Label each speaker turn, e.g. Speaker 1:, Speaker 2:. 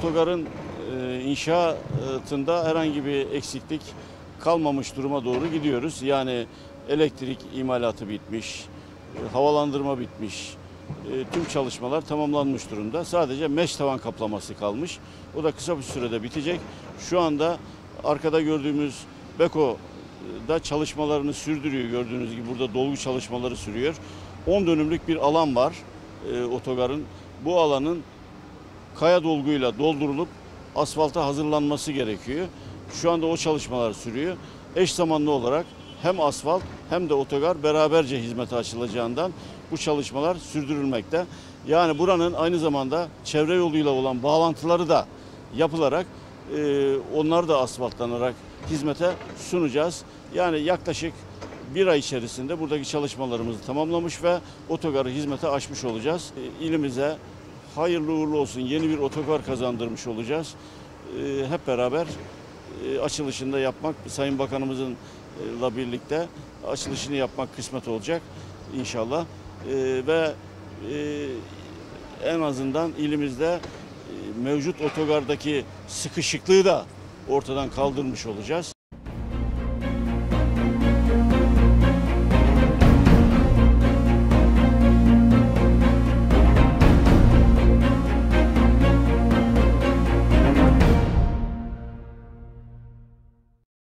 Speaker 1: otogarın inşaatında herhangi bir eksiklik kalmamış duruma doğru gidiyoruz. Yani elektrik imalatı bitmiş, havalandırma bitmiş, tüm çalışmalar tamamlanmış durumda. Sadece mesh tavan kaplaması kalmış. O da kısa bir sürede bitecek. Şu anda arkada gördüğümüz Beko'da çalışmalarını sürdürüyor. Gördüğünüz gibi burada dolgu çalışmaları sürüyor. 10 dönümlük bir alan var otogarın. Bu alanın kaya dolguyla doldurulup asfalta hazırlanması gerekiyor. Şu anda o çalışmalar sürüyor. Eş zamanlı olarak hem asfalt hem de otogar beraberce hizmete açılacağından bu çalışmalar sürdürülmekte. Yani buranın aynı zamanda çevre yoluyla olan bağlantıları da yapılarak onlar da asfaltlanarak hizmete sunacağız. Yani yaklaşık bir ay içerisinde buradaki çalışmalarımızı tamamlamış ve otogarı hizmete açmış olacağız. İlimize hayırlı uğurlu olsun, yeni bir otogar kazandırmış olacağız. Hep beraber açılışını da yapmak, Sayın Bakanımızla birlikte açılışını yapmak kısmet olacak inşallah. Ve en azından ilimizde mevcut otogardaki sıkışıklığı da ortadan kaldırmış olacağız.